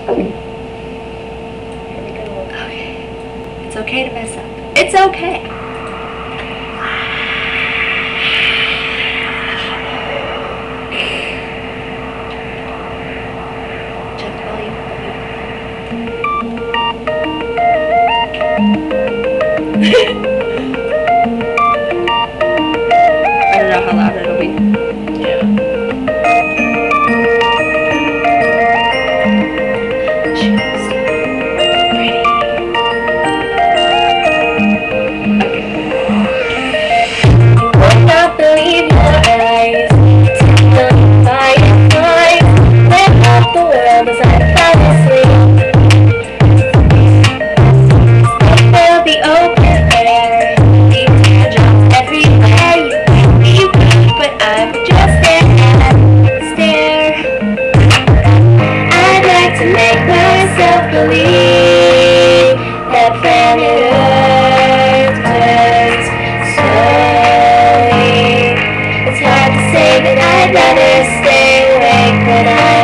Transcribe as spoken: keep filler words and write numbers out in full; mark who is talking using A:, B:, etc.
A: Here we go.
B: Okay. It's okay to mess up. It's okay. Check the volume. I don't know how loud it'll be.
A: Yeah.
C: Believe that planet Earth turns slowly. It's hard to say that I'd rather stay awake, but I